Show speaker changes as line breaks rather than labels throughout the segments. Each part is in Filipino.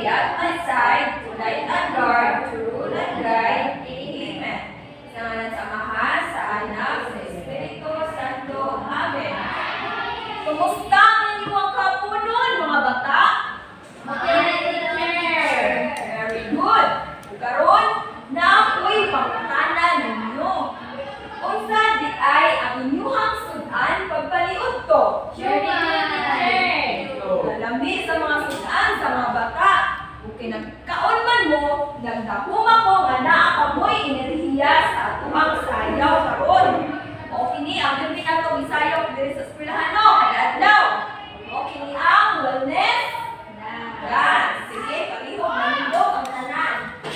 at my side to light and guard, to rule and guide. Amen. Sa ngalan sa Ama, sa Anak, sa Espiritu Santo. Amen. Kumusta ang inyong kapunon, mga bata? Very good. Karon na ako'y pangutanan ninyo. Unsa di ay ang inyuhang sudan pagpaliud to? Nalami sa mga sudan sa mga bata. Kung kinagkaon man mo, nagdahuma ko nga naa kamoy enerhiya sa atuang sayaw karon. O kini ang gabi na to isayaw diri sa eskwelahan no, kada adlaw. O kini ang wellness dance. Sige, palihog manindog ang tanan.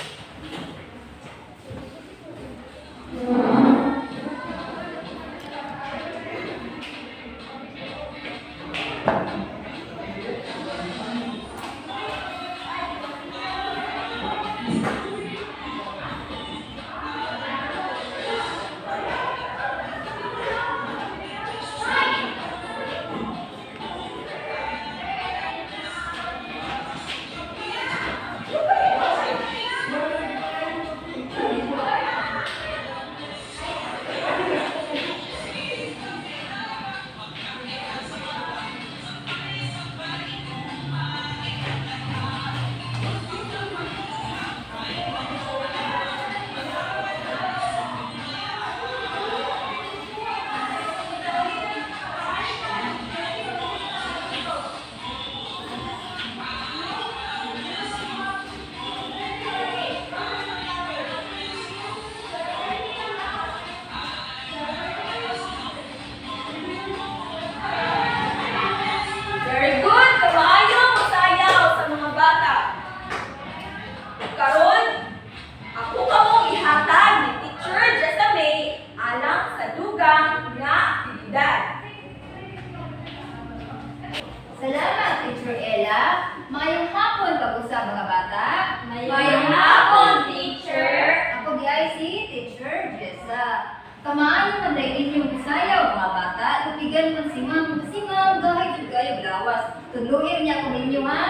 Salamat, Teacher Ella. Mayong hapon, pag-usap mga bata.
Mayong hapon, teacher.
Ako di ay si Teacher Jessa. Kamaayo man dahil inyong sayaw mga bata. Tupigan man si Ma'am, gahit yung gayog lawas. Tuluhin niya kung ninyo ha.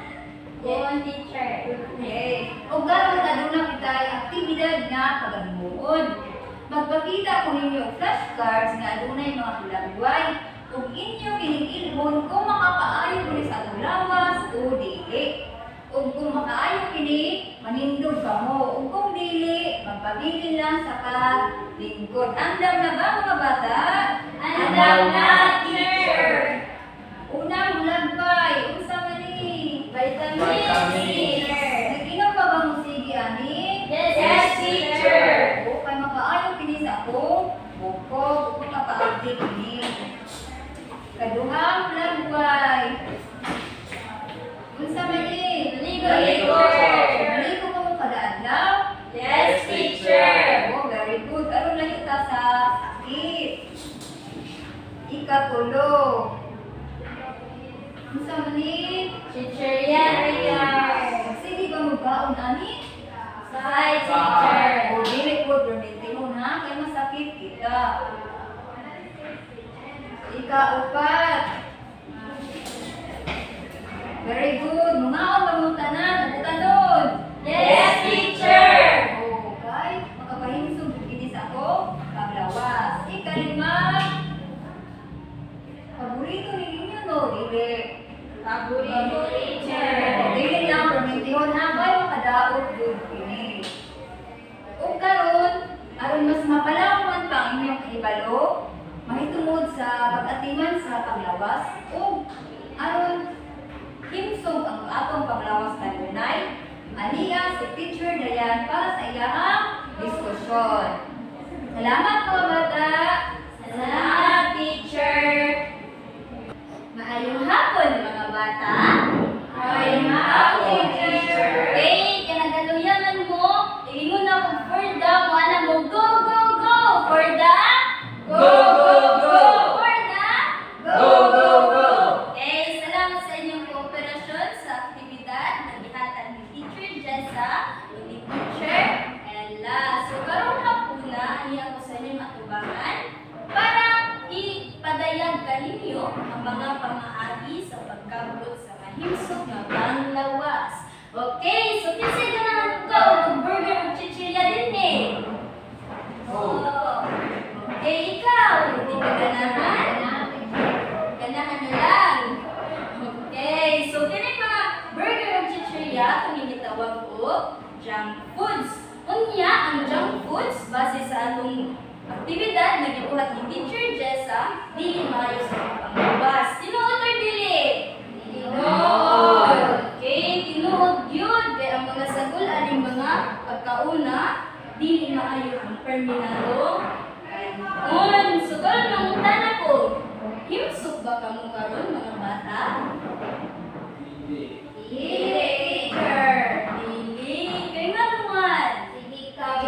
Yes, teacher.
Okay. O gano'n aduna kita ay aktibidad nga pagahimuon. Magpakita ko ninyo flashcards nga adunay mga kulagway. Kung inyo kining-ilhon kung makapaayo kini sa atong lawas o dili. Ug kung makaayo kini, manindog ka mo. Ug kung dili, magpabilin lang sa paglingkod. Andam na ba mga bata?
Andam na, teacher.
Unang hulagway, unsa man ni?
Vitamin C.
Nag-inom pa ba mo sige ani?
Yes, teacher.
O kay makaayo kini sa akong buko, kung kapaabdi kini. Kaduhang hulagway. Unsa man ni?
Maligo.
Maligo ka mo kada adlaw?
Yes, teacher.
Oh, very good. Aron lang kita sa sakit. Ikatulo. Unsa man ni?
Chicheria.
Sige ba mo baon ani?
Hi, teacher.
O dili po permitihon ha kay masakit kita. Ika-upat. Very good. Mungaon ba mong tanan? Nagutanon.
Yes, teacher.
Okay. Makapahinsog kini sa ako. Paglawas. Ika-lima. Paborito ni ninyo no? Dili.
Paborito, teacher.
Dili lang permitihon ha. Bay makadaot good kini. O karon, aron mas mapalawan pa ang inyong kahibalo, mahitungod sa pag-atiman sa paglawas o aron himsog ang atong paglawas kanunay. Aniya si Teacher Dayan para sa iyahang diskusyon. Salamat mga bata.
Salamat, teacher.
Maayong hapon mga bata.
Maayong hapon, teacher.
Okay, kanagaluyaman mo, iingon na kung for the, wala mo go, go, go! For the?
Go, go, go!
For the?
Go, go, go!
Okay, salamat sa inyong kooperasyon sa aktibidad na gihatan ni Teacher Jessa, ni Teacher Ella. So, karong hapon na, ani ako sa inyong atubangan gitawag og junk foods. Unya ang junk foods base sa atong aktibidad na gibuhat ni Teacher Jessa dili maayo sa panglabas. Tinuod or dili? Tinuod. Okay, tinuod yun. Kaya ang mga sagol aning mga pagkauna dili maayo ang perminado. On, sugol mangutan ako. Himsok ba kamo karon mga bata? Dili, teacher. Dili. Kaya nga naman. Sige ka.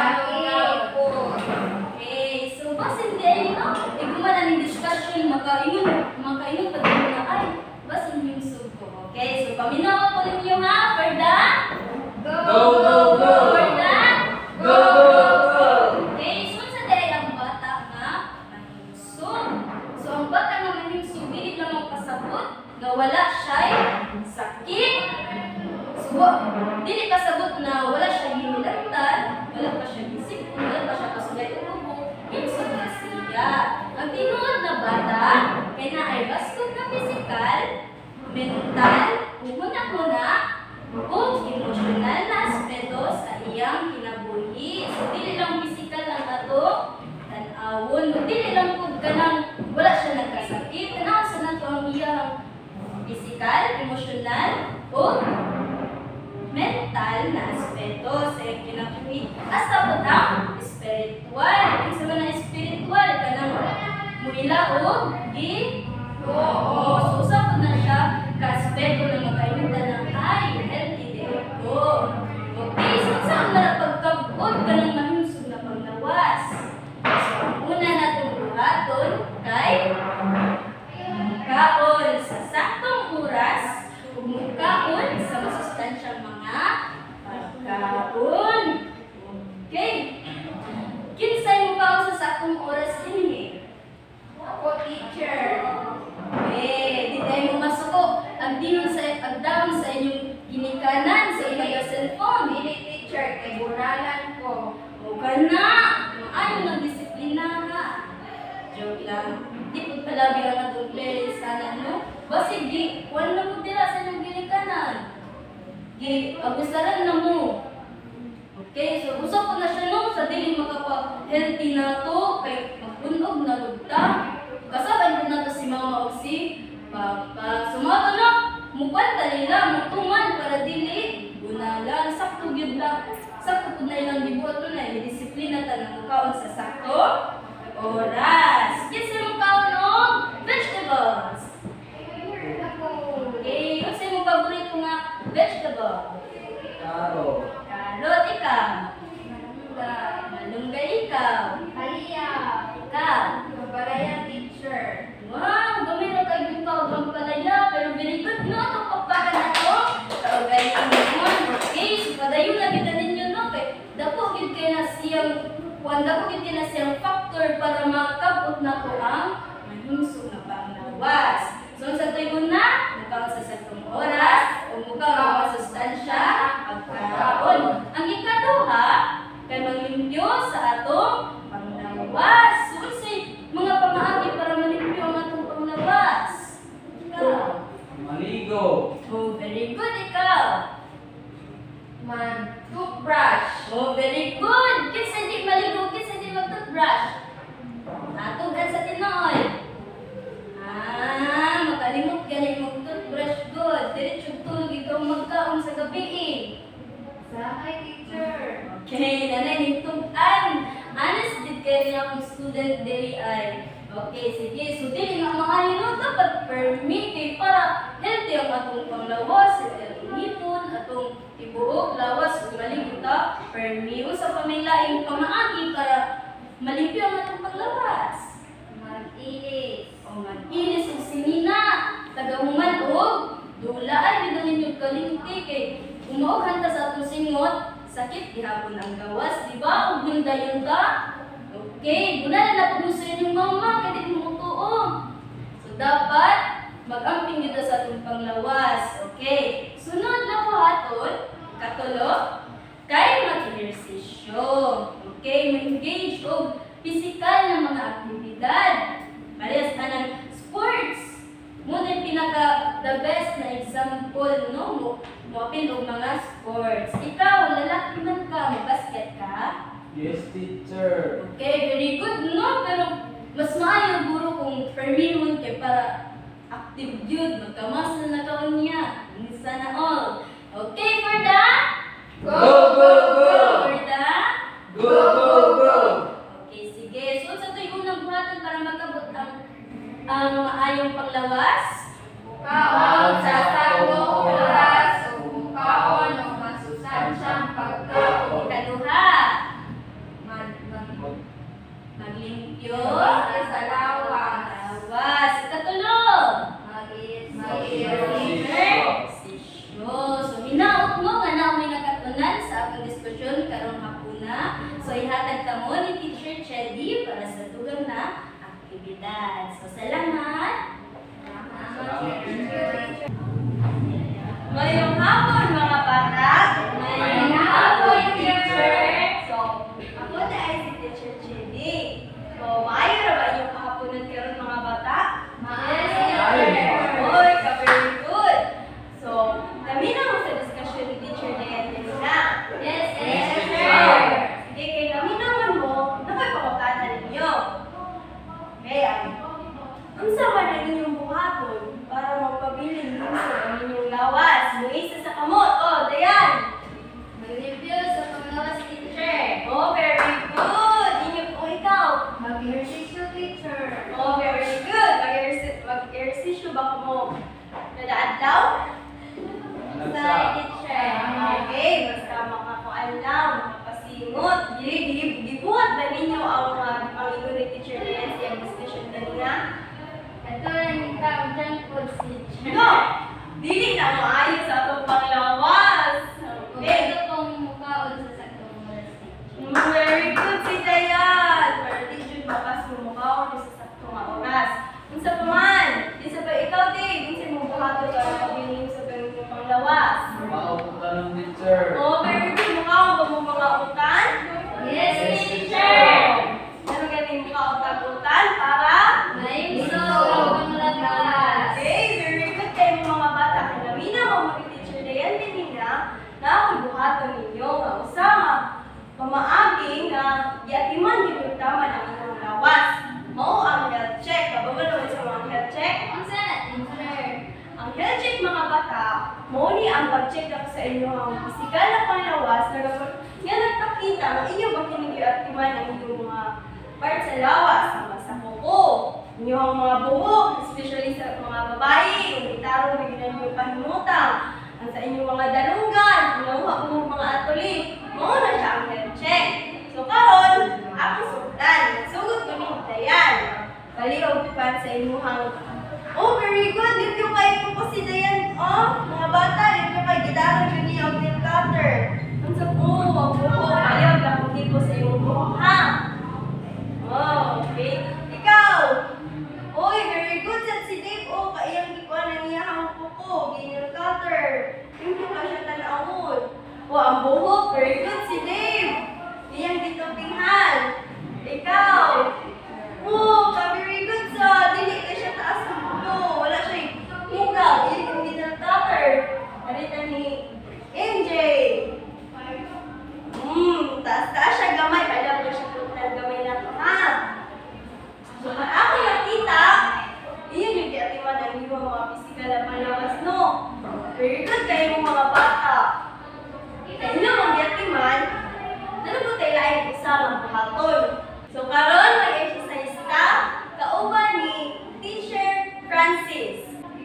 Okay, so basin din, no? Iguman ang discussion, makaingon pa din na, ay, basin yung sugo. Okay, so paminaw po ninyo ha, for the?
Go!
For the?
Go!
Okay, so sa dahil ang bata nga, mahimsog. So ang bata nga mahimsog, dili lang ang pasabot, na wala siya'y sakit. So, dili pasabot na wala siyang hinilatan, wala pa siyang isip, wala pa siya kasulay ubo, himsog na siya. Ang tinuod na bata, kaya na ay baskog na pisikal, mental, uhuna-huna, o emosyonal na aspeto sa iyang kinabuhi. So, dili lang pisikal lang ato, tan-awon, dili lang po ka nang wala siya nagkasakit, tanaw sa nato ang iyang pisikal, emosyonal, o mental na aspeto sa iyang kinabuhi. Hasta po ang spiritual. Ang sabi na spiritual, kanang muila o di oo. So, usap na siya ka-aspeto na makaimunta ng ay, healthy day ko. Okay, so saan na pagkabot ka ng mahimsog na panglawas? So, ang una natong buhaton kay kaon sa saktong oras, mukaon sa masustansyang mga pagkaon. Okay. Kinsay mo kaon sa saktong oras ini? Ako, teacher. Eh, di tayo mo masuko. Agdahon sa inyong ginikanan, sa inyong cellphone. Dili, teacher, kay buralan ko. O ka na. Ayaw ng disiplina ha. Joke lang. Di po palabi ang atong parents kanan, no? Basi, di, wala na mo tira sa inyong ginikanan. Agusaran na mo. Okay, so usap ko na siya no, sa dili makapa-healthy na to, kay magpunog na lugta. Kasaban ko na to si mama o si papa. Sumato na, mukwanta nila, mutuman para dili. Gunalan, sakto gyud lang. Sakto po na ilang gibuhat to na, disiplina ta na mukaon sa sakto oras. Yes, yung mukaon og vegetables. Okay, ano sa imong paborito nga vegetable?
Karo.
Karot ikaw. Malunggay ikaw. Ikaw. Teacher. Wow, gamay na kayo ikaw ang palaya, pero very good no, itong pagpakan na to. So, galing naman. Okay, so padayon na kita ninyo no, kay dako gid kay na siyang dako gid kay na siyang factor para makabot na to ang mahimsog na panglawas. So, sa tuyo na, mukaon sa saktong oras, o mukaon ang masustansya, pagkaon. Ang ikaduha, kay maglimpyo sa atong panglawas. So, mga pamaagi para malimpyo ang atong panglawas. Ikaw.
Maligo.
Oh, very good ikaw. Toothbrush. Oh, very good. Kinsa di maligo, kinsa di mag-toothbrush. Natugan sa tinood. Makalimot galing mag-toothbrush good. Diretso tulog ikaw magkaon sa gabi eh.
Hi, teacher.
Okay, nanay nitugan. Honest din kayo niya akong student dili ay. Okay, sige. So, dili nga mga yun, dapat permit kay para healthy ang atong panglawas, inipon, atong ibuok, lawas, kung maligo ta, permit. Sa pamilaing pamaagi para malimpyo ang atong panglawas. Mag-ilis. O mag-ilis ang sinina. Tagahuman o dula ay bidangin yung kalinti kay umauhan ta sa atong singot, sakit gihapon ang gawas, di ba? Ug yun ta. Okay, guna na po mo sa inyong mama, kaya di mo tuong. So dapat mag-amping dito sa atong panglawas. Okay, sunod na po haton, katulo, kay mag-ehersisyo. Okay, ma-engage o physical na mga aktibidad. Parehas ka ng sports. Muna yung pinaka the best na example, no? Mopin og mga sports. Ikaw, lalaki man ka, mag-basket ka?
Yes, teacher.
Okay, very good, no? Pero mas maayo guro kung permihon kay para active yun. Magkamasal na kaon niya. Sana all. Okay, for the?
Go, go, go!
For the?
Go, go, go!
Okay, sige. So, sa ito yung unang buhatan para magkabot ang maayong paglawas.
Kaon sa sagong oras o kaon o masustansyang pagkaon.
Ikaduha. Maglimpyo.
Sa lawas.
Lawas. Ikatulo. Ehersisyo. So, hinaot mo nga na may nakatunan sa akong diskusyon karong hapuna. So, ihatag ka mo ni Teacher Chedi para sa tugang na aktibidad. So, salamat.
Ngayong hapon mga bata.
Ngayong hapon, teacher.
So, ako na ay si Teacher Jenny. So, maayo na ba inyong kahaponan karon mga bata?
Yes,
Oy, ka-very good. So, kami na mo sa discussion ni Teacher Dayan kanina.
Yes,
So, sige, kay kami naman mo, nakapakutana ninyo. Kaya, unsa man ang inyong buhaton para magpabiling ninyo ang inyong lawas? Muisa sa kamot. Oh, Dayan.
Mag-review sa panglawas, teacher.
Oh, very good. Inyo po ikaw.
Mag-ehersisyo, teacher.
Oh, very good. Mag-ehersisyo ba ka mo? Kada adlaw?
Sa teacher.
Okay, basta makakuan lang, makapasingot. Gibuhat ba ninyo ang inyo ni Teacher Nancy ang discussion kanina?
Ito lang yung tawag junk food, teacher.
No! Dili na maayo sa atong panglawas.
Kung
Okay.
ito pong mukhaon sa saktong oras, teacher.
Very good si Dayan. Pero di jud makas mo mukhaon sa sakto nga oras. Unsa pa man? Isa pa ikaw, Dave. Unsa mo buhato para pabiling sa ganung panglawas?
Mauputan ng teacher.
Oh, very good. Mukhaon ba mo mga utan?
Yes,
Yes,
teacher.
Ano ganing mukhaon utan para?
Ngayong so, panglawas.
Okay, very good kayo mga bata. Kanamina mo mga Teacher Dayan kanina na buhaton ninyo nga usama pamaagi nga giatiman gyud tama ang inyong lawas. Mao ang health check. Kabalo naman sa mga health check.
Unsa na, teacher?
Ang health check mga bata, mao ni ang pag-check up sa inyong pisikal na panglawas na nga nagpakita nga inyo ba kini giatiman ang inyong mga part sa lawas, sa kuko, inyong mga buhok, especially sa mga babae, kung itarong bigyan niyo pahinutang, ang sa inyong mga dalungan, nakuha mo mga atuli, mao na siya ang health check. So karon, ako sugdan, sugod ko ni Dayan. Kaliog pa sa inyong oh, very good. Dito kayo po si Dayan. Oh, mga bata, dito kayo gidarang yun niya ang nail cutter. Ang sa po, ang buho, ayaw na kung di po sa iyong buho, ha? Oh, okay. Ikaw, oy, very good sa si Dave. Oh, kaiyang gikuan na niya ang buho, nail cutter. Hindi pa siya tanawon. Oh, ang buho, very good si Dave. Iyang dito pinghan. Ikaw, oh, very good sa dili ka siya taas ng buho. Wala siya hugaw. Iyang nail cutter. Narita ni MJ. Taas siya gamay. Alam ko siya total gamay na to, ha? So, kung ako nakita, iyon yung diatiman ng iyong mga physical na palawas, no? Very good kayo mga bata. Sa inyo mga diatiman, ano po tayo laing usamang buhaton? So, karon mag-exercise ka, kauban ni Teacher Francis.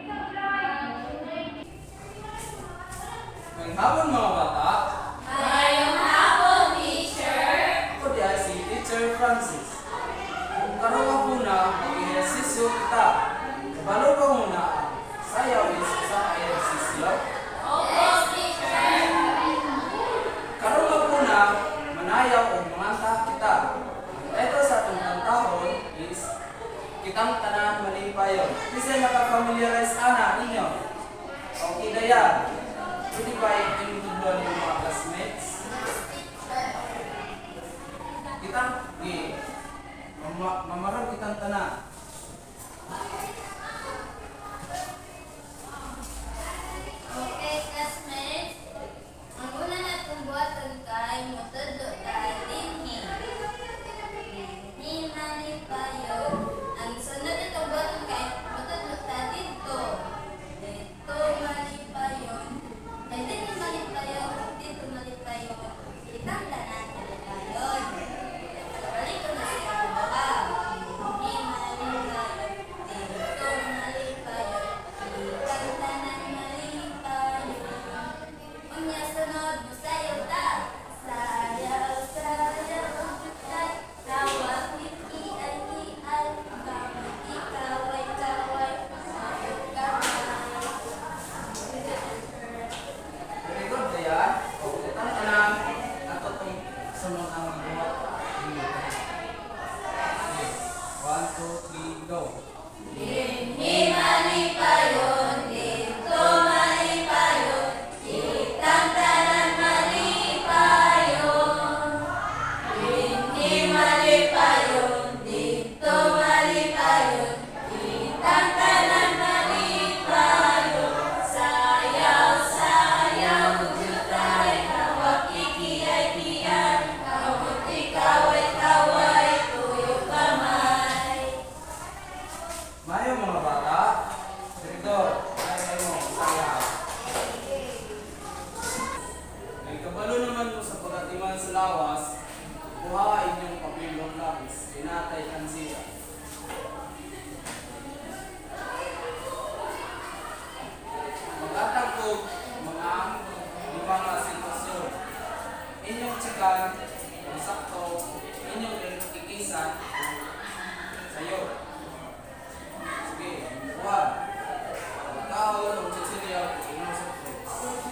Ngayong hapon mga bata.
Ngayong hapon, teacher.
Ako di ay si Teacher Francis. Kung karoon ka muna, mag-ehersisyo kita. Kabalo ka muna, sayaw is sa ehersisyo.
Yes, teacher.
Karoon ka muna, manayaw o manganta kita. Ito sa atong kantahon is kitang tanan malipayon. Kasi makapamiliarize ana ninyo. Okay na yan. Pwede ba yung tudluan yung mga classmates? Kitang, mamarang kitang tanan.
Okay, classmates.
pag-atiman sa lawas, kuha inyong papilong lapis, pinatay ang sira. Maghatag og mga sitwasyon. Inyong tsikan, kung sakto, inyong ikikisan, sayo. Sige, buwan. Pagkaon o chichirya, inyong surprise.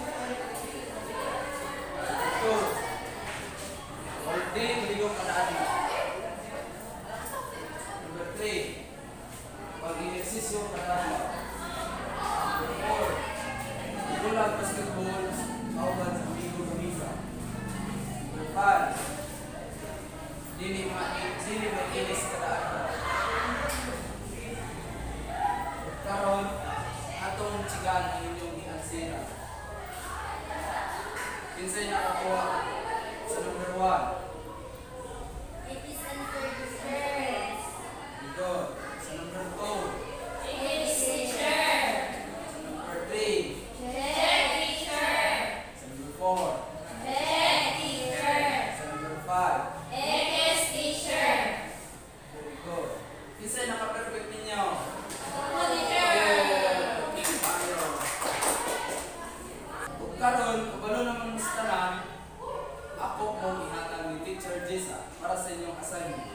Ito. Hindi, maligong kanaan. Number 3. Pag-ineksisyo kanaan. Number 4. Bulag basketball, kauban sa amigo gamisa. Number 5. Sili makinis kanaan. Karon, atong tsigan ang inyong giansira. Kinsay nakakuha sa number 1.
It is unfair to stress.
Good. Sa number 2.
Yes, teacher.
Sa number 3.
Check, teacher.
Sa number 4.
Check, teacher.
Sa number 5.
Yes, teacher.
Very good. Kinsay naka-perfect ninyo?
Ako, teacher.
Ug karon, kabalo naman sa tanan, ako mong ihatag ni Teacher Jessa para sa inyong assignment.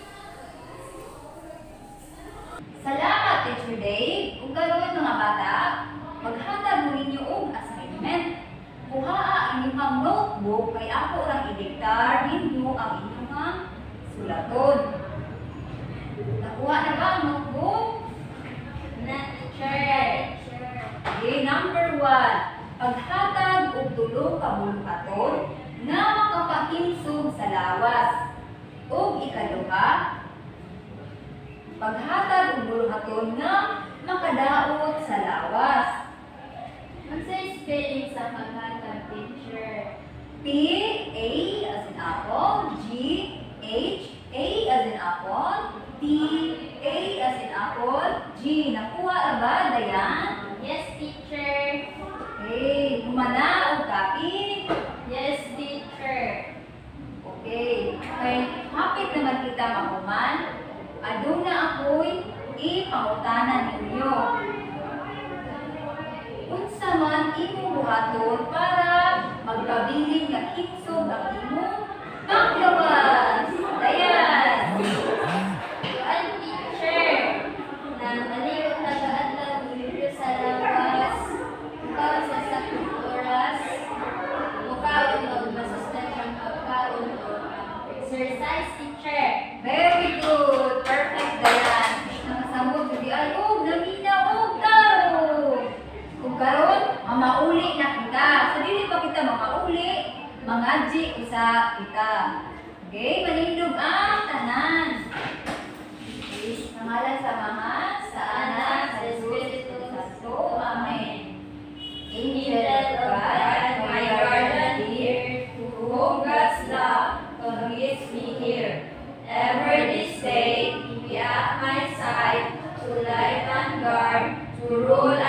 Salamat, Teacher Dave. Kung karoon mga bata, maghatag mo ninyo og assignment. Kuha ang inyong notebook kay ako lang idiktar ninyo ang inyong sulaton. Nakuha na ba ang notebook? Na, teacher. Okay, number 1. Paghatag og tulo ka buluhaton nga makapahinsog sa lawas. Ug ikaduha, paghatag og buluhaton nga makadaot sa lawas. Unsay spelling sa paghatag, teacher? P, A as in apple, G, H, A as in apple, T, A as in apple, G. Nakuha na ba, Dayan? Yes, teacher. Okay, humana o copy? Yes, teacher. Okay, hapit naman kita mahuman. Aduna ako'y ipangutanan ninyo. Unsa man imong buhaton para magpabiling nga higsog ang imong panglawas. Dayan. Yuan, teacher. Nang aliw taga-adlaw dito sa lawas. Mukaon sa sakong oras. Mukaon o masustansyang pagkaon o exercise, teacher. Very good. Perfect, Dayan. Nakasamot sa di ay, naminaw, taro. Kung karon, mamauli na kita. Sa dili pa kita mamauli, mangadji usa kita. Okay, manindog ang tanan. Okay, sa ngalan sa Ama, sa Anak, sa Espiritu Santo. Amen. Angel of God, my guardian dear, to whom God's love conduits me here. Ever this day, be at my side, to light and guard, to rule